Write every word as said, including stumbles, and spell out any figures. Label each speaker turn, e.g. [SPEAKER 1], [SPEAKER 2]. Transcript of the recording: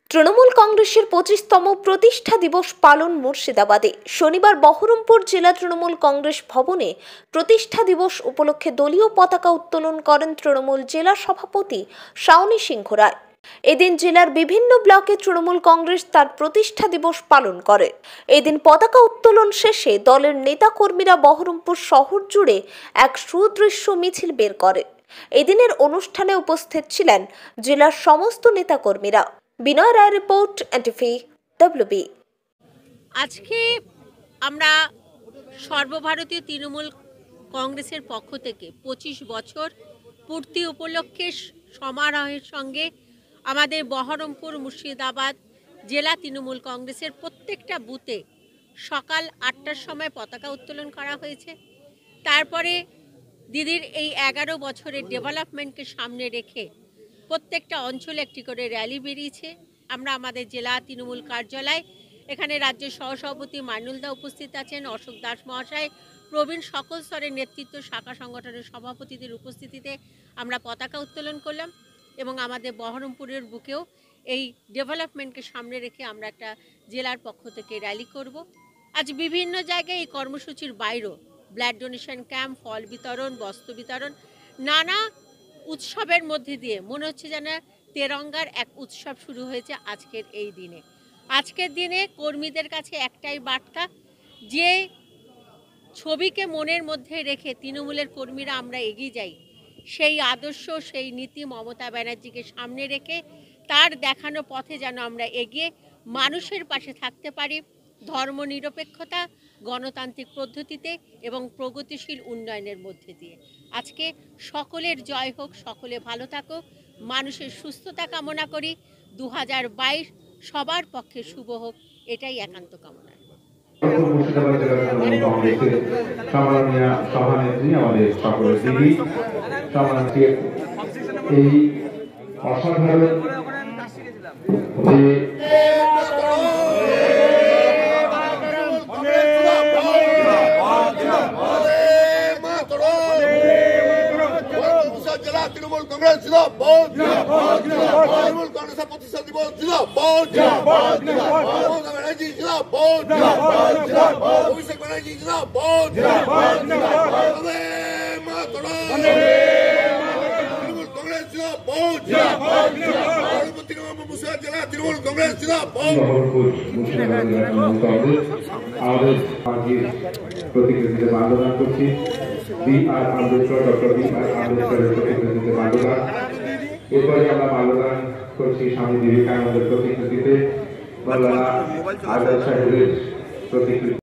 [SPEAKER 1] তৃণমূল কংগ্রেসের পঁচিশতম প্রতিষ্ঠা দিবস পালন মুর্শিদাবাদে। শনিবার বহরমপুর জেলা তৃণমূল কংগ্রেস ভবনে প্রতিষ্ঠা দিবস উপলক্ষে দলীয় পতাকা উত্তোলন করেন তৃণমূল জেলা সভাপতি শাওনী সিংহ রায়। এদিন জেলার বিভিন্ন ব্লকে তৃণমূল কংগ্রেস তার প্রতিষ্ঠা দিবস পালন করে। এদিন পতাকা উত্তোলন শেষে দলের নেতাকর্মীরা বহরমপুর শহর জুড়ে এক সুদৃশ্য মিছিল বের করে। এদিনের অনুষ্ঠানে উপস্থিত ছিলেন জেলার সমস্ত নেতাকর্মীরা। Binoy Roy report, N T V W B.
[SPEAKER 2] আজকে আমরা সর্বভারতীয় তৃণমূল কংগ্রেসের পক্ষ থেকে পঁচিশ বছর পূর্তি উপলক্ষে সমারোহের সঙ্গে আমাদের বহরমপুর মুর্শিদাবাদ জেলা তৃণমূল কংগ্রেসের প্রত্যেকটা বুথে সকাল আটটার সময় পতাকা উত্তোলন করা হয়েছে। তারপরে দিদির এই এগারো বছরের ডেভেলপমেন্টকে সামনে রেখে প্রত্যেকটা অঞ্চলে একটি করে র্যালি বেরিয়েছে। আমরা আমাদের জেলা তৃণমূল কার্যালয়, এখানে রাজ্য সহসভাপতি মাইনুলদা উপস্থিত আছেন, অশোক দাস মহাশয়, প্রবীণ সকল স্তরের নেতৃত্ব, শাখা সংগঠনের সভাপতিদের উপস্থিতিতে আমরা পতাকা উত্তোলন করলাম এবং আমাদের বহরমপুরের বুকেও এই ডেভেলপমেন্টকে সামনে রেখে আমরা একটা জেলার পক্ষ থেকে র্যালি করব। আজ বিভিন্ন জায়গায় এই কর্মসূচির বাইরেও ব্লাড ডোনেশন ক্যাম্প, ফল বিতরণ, বস্ত্র বিতরণ, নানা উৎসবের মধ্যে দিয়ে মনে হচ্ছে যেন তেরঙ্গার এক উৎসব শুরু হয়েছে আজকের এই দিনে। আজকের দিনে কর্মীদের কাছে একটাই বার্তা, যে ছবিকে মনের মধ্যে রেখে তৃণমূলের কর্মীরা আমরা এগিয়ে যাই, সেই আদর্শ, সেই নীতি মমতা ব্যানার্জিকে সামনে রেখে তার দেখানো পথে যেন আমরা এগিয়ে মানুষের পাশে থাকতে পারি, ধর্মনিরপেক্ষতা, গণতান্ত্রিক পদ্ধতিতে এবং প্রগতিশীল উন্নয়নের মধ্যে দিয়ে। আজকে সকলের জয় হোক, সকলে ভালো থাকুক, মানুষের সুস্থতা কামনা করি। দু হাজার বাইশ সবার পক্ষে শুভ হোক, এটাই একান্ত কামনা।
[SPEAKER 3] তৃণমূল কংগ্রেস জিন্দাবাদ, তৃণমূল কংগ্রেসের প্রতিষ্ঠা দিবস জিন্দাবাদ, মমতা ব্যানার্জি জিন্দাবাদ, অভিষেক ব্যানার্জি জিন্দাবাদ, তৃণমূল কংগ্রেস জিন্দাবাদ, পরবর্তী নভেম্বর মুর্শিদাবাদ জেলা তৃণমূল কংগ্রেস জিন্দাবাদ।
[SPEAKER 4] আমাদের প্রতিনিধিতে মাল্যদান করছি B R Ambedkar, doctor B R আম্বেদকরের প্রতিনিধিতে মাল্যদান। এরপরে আমরা মাল্যদান করছি স্বামী বিবেকানন্দের প্রতিকৃতিতে, মৌলানা আজাদ সাহেবের প্রতিকৃতি।